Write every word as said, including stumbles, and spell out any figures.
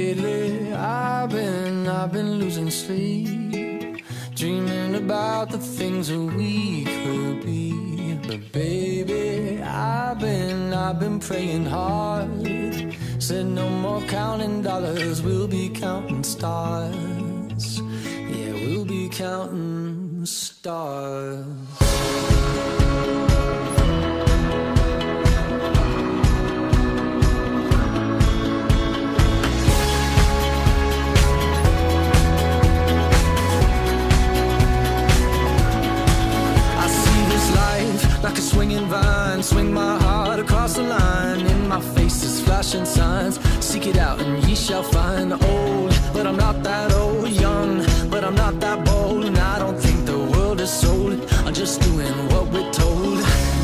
Lately, I've been, I've been losing sleep, dreaming about the things that we could be. But baby, I've been, I've been praying hard. Said no more counting dollars, we'll be counting stars. Yeah, we'll be counting stars. Like a swinging vine, swing my heart across the line. In my face is flashing signs. Seek it out and ye shall find. Old, but I'm not that old. Young, but I'm not that bold. And I don't think the world is sold. I'm just doing what we're told.